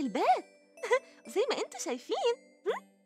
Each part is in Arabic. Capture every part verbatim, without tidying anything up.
البيت. وزي ما انتم شايفين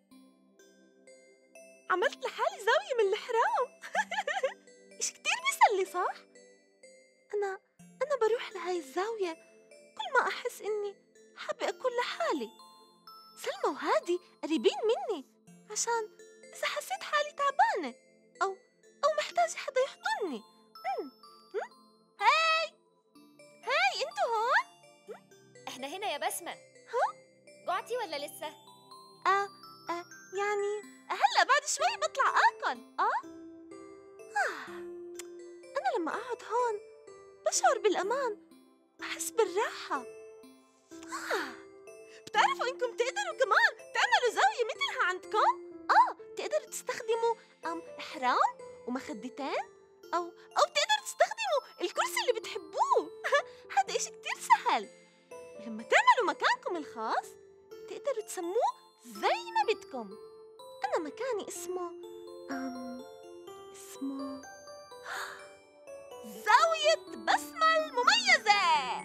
عملت لحالي زاوية من الحرام. إشي كتير بيسلي صح؟ أنا أنا بروح لهاي الزاوية كل ما أحس إني حابة أكون لحالي. سلمى وهادي قريبين مني عشان إذا حسيت حالي تعبانة أو أو محتاجة حدا يحضني. مم. مم. هاي هاي انتو هون؟ احنا هنا يا بسمة. ها؟ جوعتي ولا لسه؟ آه آه يعني هلا بعد شوي بطلع آكل. آه؟ آه أنا لما أقعد هون بشعر بالأمان وأحس بالراحة. آه بتعرفوا إنكم تقدروا كمان تعملوا زاوية مثلها عندكم؟ آه تقدروا تستخدموا أم إحرام ومخدتين أو أو بتقدروا تستخدموا الكرسي اللي بتحبوه. هذا إشي كتير سهل. ولما تعملوا مكانكم الخاص تقدروا تسموه زي ما بدكم. أنا مكاني اسمه أم اسمه زاوية بسمة المميزة.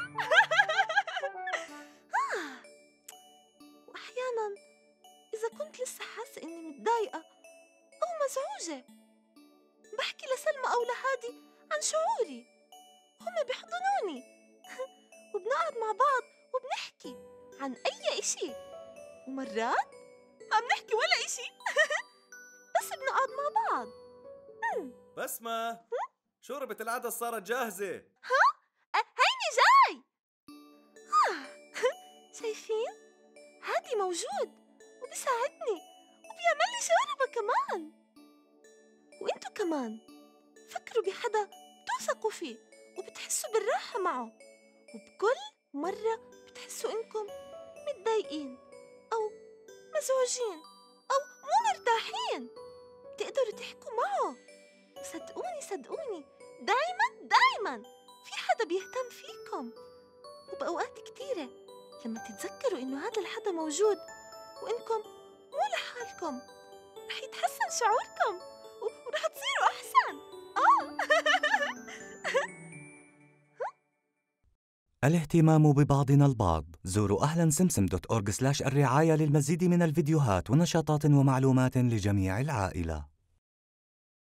وأحياناً إذا كنت لسه حاسة إني متضايقة أو مزعوجة بحكي لسلمى أو لهادي عن شعوري وهم بيحضنوني. وبنقعد مع بعض وبنحكي عن أي إشي، ومرات ما بنحكي ولا إشي. بس بنقعد مع بعض. بسمة شوربة العدس صارت جاهزة. ها؟ أه هيني جاي. آه. شايفين؟ هادي موجود وبيساعدني وبيعمل لي شوربة كمان. وانتو كمان فكروا بحدا بتوثقوا فيه وبتحسوا بالراحة معه، وبكل مرة بتحسوا إنكم متضايقين أو مزعوجين أو مو مرتاحين بتقدروا تحكوا معه. وصدقوني صدقوني دايما دايما في حدا بيهتم فيكم. وبأوقات كتيرة لما تتذكروا إنه هذا الحدا موجود وإنكم مو لحالكم رح يتحسن شعوركم و- ورح تصيروا أحسن. آه. الاهتمام ببعضنا البعض. زوروا أهلا سمسم دوت أورج سلاش الرعاية للمزيد من الفيديوهات ونشاطات ومعلومات لجميع العائلة.